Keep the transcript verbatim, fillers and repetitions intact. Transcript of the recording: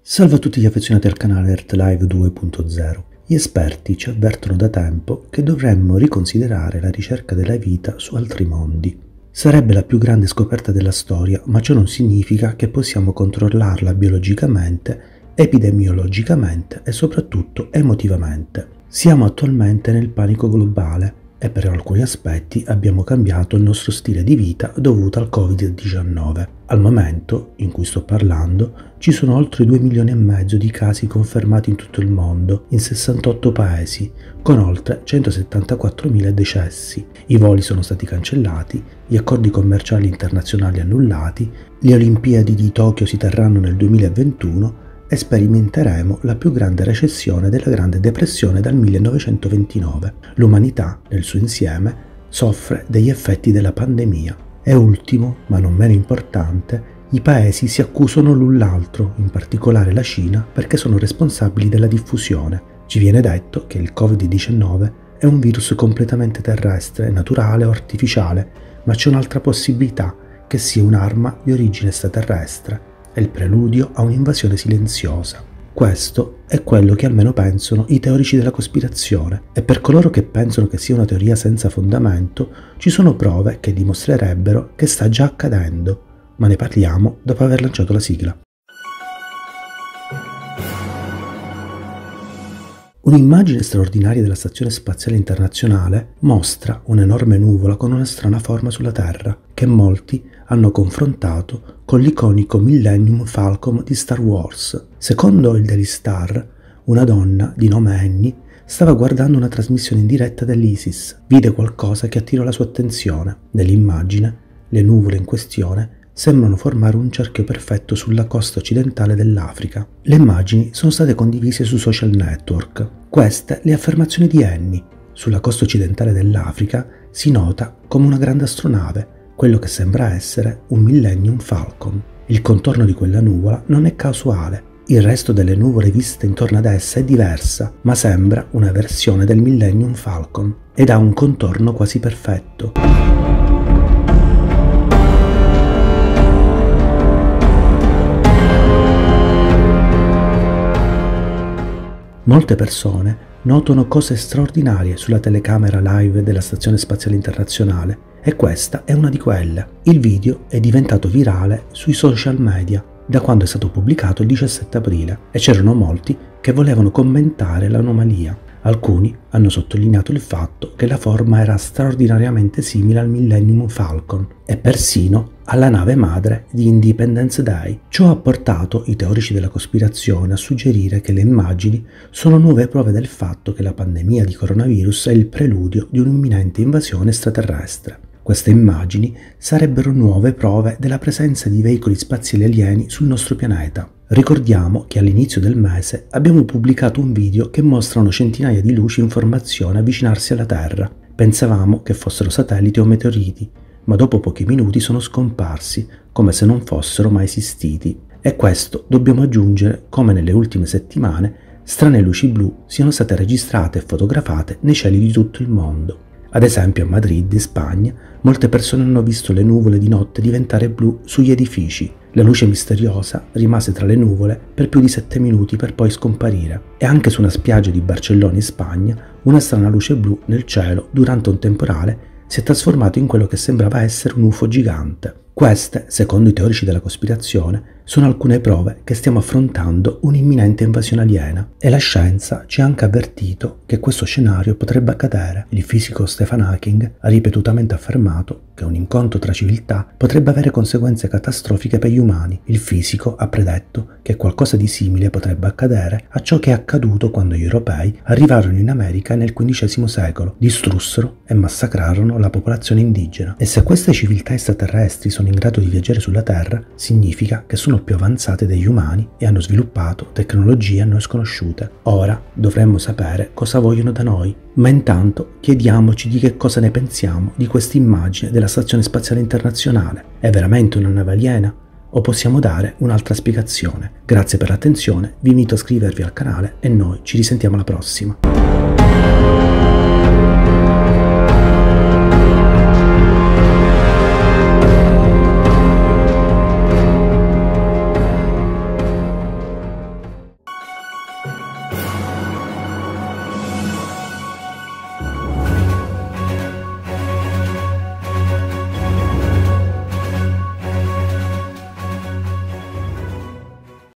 Salve a tutti gli affezionati al canale Earth Live due punto zero. Gli esperti ci avvertono da tempo che dovremmo riconsiderare la ricerca della vita su altri mondi. Sarebbe la più grande scoperta della storia, ma ciò non significa che possiamo controllarla biologicamente, epidemiologicamente e soprattutto emotivamente. Siamo attualmente nel panico globale e per alcuni aspetti abbiamo cambiato il nostro stile di vita dovuto al covid diciannove. Al momento in cui sto parlando ci sono oltre due milioni e mezzo di casi confermati in tutto il mondo, in sessantotto paesi, con oltre centosettantaquattromila decessi. I voli sono stati cancellati, gli accordi commerciali internazionali annullati, le Olimpiadi di Tokyo si terranno nel duemilaventuno e sperimenteremo la più grande recessione della Grande Depressione dal millenovecentoventinove. L'umanità, nel suo insieme, soffre degli effetti della pandemia. E ultimo, ma non meno importante, i paesi si accusano l'un l'altro, in particolare la Cina, perché sono responsabili della diffusione. Ci viene detto che il covid diciannove è un virus completamente terrestre, naturale o artificiale, ma c'è un'altra possibilità, che sia un'arma di origine extraterrestre. È il preludio a un'invasione silenziosa. Questo è quello che almeno pensano i teorici della cospirazione, e per coloro che pensano che sia una teoria senza fondamento, ci sono prove che dimostrerebbero che sta già accadendo, ma ne parliamo dopo aver lanciato la sigla. Un'immagine straordinaria della Stazione Spaziale Internazionale mostra un'enorme nuvola con una strana forma sulla Terra, che molti hanno confrontato con l'iconico Millennium Falcon di Star Wars. Secondo il Daily Star, una donna di nome Annie stava guardando una trasmissione in diretta dell'ISIS. Vide qualcosa che attirò la sua attenzione. Nell'immagine, le nuvole in questione sembrano formare un cerchio perfetto sulla costa occidentale dell'Africa. Le immagini sono state condivise su social network. Queste le affermazioni di Annie. Sulla costa occidentale dell'Africa si nota come una grande astronave, quello che sembra essere un Millennium Falcon. Il contorno di quella nuvola non è casuale. Il resto delle nuvole viste intorno ad essa è diversa, ma sembra una versione del Millennium Falcon ed ha un contorno quasi perfetto. Molte persone notano cose straordinarie sulla telecamera live della Stazione Spaziale Internazionale e questa è una di quelle. Il video è diventato virale sui social media da quando è stato pubblicato il diciassette aprile e c'erano molti che volevano commentare l'anomalia. Alcuni hanno sottolineato il fatto che la forma era straordinariamente simile al Millennium Falcon e persino alla nave madre di Independence Day. Ciò ha portato i teorici della cospirazione a suggerire che le immagini sono nuove prove del fatto che la pandemia di coronavirus è il preludio di un'imminente invasione extraterrestre. Queste immagini sarebbero nuove prove della presenza di veicoli spaziali alieni sul nostro pianeta. Ricordiamo che all'inizio del mese abbiamo pubblicato un video che mostrano centinaia di luci in formazione avvicinarsi alla Terra. Pensavamo che fossero satelliti o meteoriti, ma dopo pochi minuti sono scomparsi, come se non fossero mai esistiti. E questo dobbiamo aggiungere come nelle ultime settimane strane luci blu siano state registrate e fotografate nei cieli di tutto il mondo. Ad esempio a Madrid, in Spagna, molte persone hanno visto le nuvole di notte diventare blu sugli edifici. La luce misteriosa rimase tra le nuvole per più di sette minuti per poi scomparire. E anche su una spiaggia di Barcellona, in Spagna, una strana luce blu nel cielo durante un temporale si è trasformato in quello che sembrava essere un U F O gigante. Queste, secondo i teorici della cospirazione, sono alcune prove che stiamo affrontando un'imminente invasione aliena e la scienza ci ha anche avvertito che questo scenario potrebbe accadere. Il fisico Stephen Hawking ha ripetutamente affermato che un incontro tra civiltà potrebbe avere conseguenze catastrofiche per gli umani. Il fisico ha predetto che qualcosa di simile potrebbe accadere a ciò che è accaduto quando gli europei arrivarono in America nel quindicesimo secolo, distrussero e massacrarono la popolazione indigena. E se queste civiltà extraterrestri sono in grado di viaggiare sulla Terra, significa che sono più avanzate degli umani e hanno sviluppato tecnologie a noi sconosciute. Ora dovremmo sapere cosa vogliono da noi, ma intanto chiediamoci di che cosa ne pensiamo di questa immagine della Stazione Spaziale Internazionale. È veramente una nave aliena? O possiamo dare un'altra spiegazione? Grazie per l'attenzione, vi invito a iscrivervi al canale e noi ci risentiamo alla prossima.